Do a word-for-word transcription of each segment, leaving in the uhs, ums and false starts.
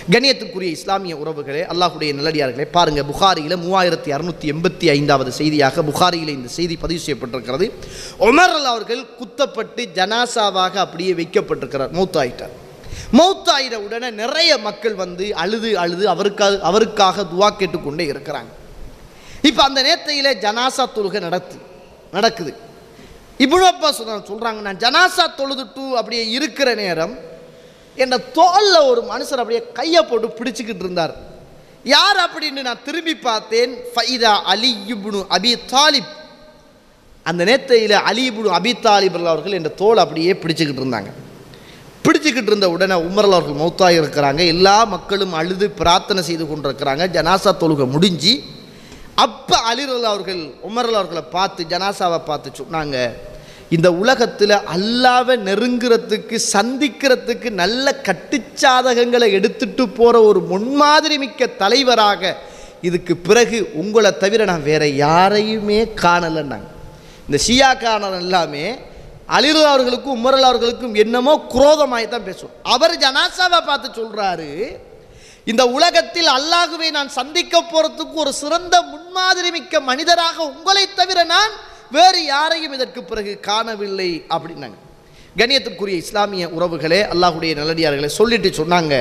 கண்ணியத்துக்குரிய இஸ்லாமிய உறவுகளே, அல்லாஹ்வுடைய நல்லடியார்களே, பாருங்க, புகாரியில் மூவாயிரத்தி அறுநூற்றி எண்பத்தி ஐந்தாவது செய்தியாக புகாரியில் இந்த செய்தி பதிவு செய்யப்பட்டிருக்கிறது. உமர் அவர்கள் குத்தப்பட்டு ஜனாசாவாக அப்படியே வைக்கப்பட்டிருக்கிறார், மௌத்தாயிட்டார். மௌத்தாயிட உடனே நிறைய மக்கள் வந்து அழுது அழுது அவருக்காக அவருக்காக துவா கேட்டுக்கொண்டே இருக்கிறாங்க. இப்போ அந்த நேரத்தையில் ஜனாசா தொழுகை நடத்து நடக்குது. இப்னு அப்பாஸ் சொல்கிறாங்க, நான் ஜனாசா தொழுதுட்டு அப்படியே இருக்கிற நேரம் என் தோளில் ஒரு மனுஷர் அப்படியே கையை போட்டு பிடிச்சிக்கிட்டு இருந்தார். யார் அப்படின்னு நான் திரும்பி பார்த்தேன். ஃபைதா அலி இப்னு அபி தாலிப். அந்த நேரத்தையில் அலி இப்னு அபி தாலிப் அவர்கள் என் தோல் அப்படியே பிடிச்சிக்கிட்டு இருந்தாங்க. பிடிச்சிக்கிட்டு இருந்த உடனே உமர் அவர்கள் மௌத்தாக இருக்கிறாங்க. எல்லா மக்களும் அழுது பிரார்த்தனை செய்து கொண்டிருக்கிறாங்க. ஜனாசா தொழுகை முடிஞ்சு அப்போ அலி அவர்கள் உமர் அவர்களை பார்த்து ஜனாசாவை பார்த்து சொன்னாங்க, இந்த உலகத்தில் அல்லாவை நெருங்கிறதுக்கு சந்திக்கிறதுக்கு நல்ல கட்டுச்சாதகங்களை எடுத்துட்டு போகிற ஒரு முன்மாதிரி மிக்க தலைவராக இதுக்கு பிறகு உங்களை தவிர நான் வேற யாரையுமே காணலைன்னாங்க. இந்த ஷியா காணல் எல்லாமே அலி அவர்களுக்கும் உமர் அவர்களுக்கும் என்னமோ குரோதமாய் தான் பேசுவோம். அவர் ஜனாசாவை பார்த்து சொல்கிறாரு, இந்த உலகத்தில் அல்லாஹுவை நான் சந்திக்க போகிறதுக்கு ஒரு சிறந்த முன்மாதிரி மிக்க மனிதராக உங்களை தவிர நான் வேறு யாரையும் இதற்கு பிறகு காணவில்லை அப்படின்னாங்க. கண்ணியத்துக்குரிய இஸ்லாமிய உறவுகளே, அல்லாஹ்வுடைய நல்லடியார்களே, சொல்லிட்டு சொன்னாங்க,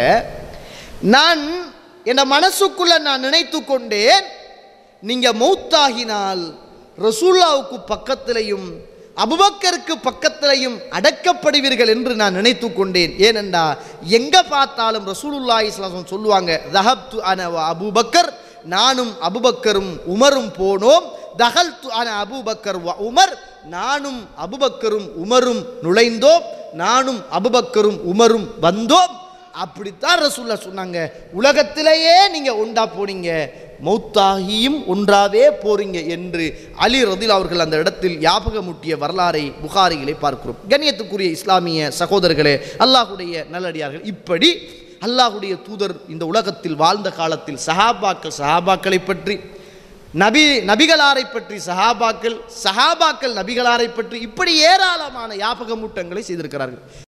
நான் என் மனசுக்குள்ள நான் நினைத்து கொண்டேன், நீங்க மௌத்தாகினால் ரசூலுல்லாஹ்வுக்கு பக்கத்திலையும் அபூபக்கருக்கு பக்கத்திலையும் அடக்கப்படுவீர்கள் என்று நான் நினைத்து கொண்டேன். ஏனென்றா எங்க பார்த்தாலும் ரசூலுல்லாஹி ஸல்லல்லாஹு அலைஹி வஸல்லம் சொல்லுவாங்க, தஹப்து அன வ அபூபக்கர், நானும் அபூபக்கரும் உமரும் போனோம். தகல்து அன அபூபக்கர் வ உமர், நானும் அபூபக்கரும் உமரும் நுழைந்தோம், நானும் அபூபக்கரும் உமரும் வந்தோம். அப்படித்தான் ரசூலுல்லாஹ் சொன்னாங்க. உலகத்திலேயே நீங்க ஒன்றா போனீங்க, மௌத்தாகியும் ஒன்றாவே போறீங்க என்று அலி ரதில் அவர்கள் அந்த இடத்தில் ஞாபகமூட்டிய வரலாறை புகாரியிலே பார்க்கிறோம். கண்ணியத்துக்குரிய இஸ்லாமிய சகோதரர்களே, அல்லாஹ்வுடைய நல்லடியார்கள், இப்படி அல்லாஹ்வுடைய தூதர் இந்த உலகத்தில் வாழ்ந்த காலத்தில் சஹாபாக்கள் சஹாபாக்களை பற்றி, நபி நபிகளாரை பற்றி சஹாபாக்கள் சஹாபாக்கள் நபிகளாரை பற்றி இப்படி ஏராளமான ஞாபகமூட்டங்களை செய்திருக்கிறார்கள்.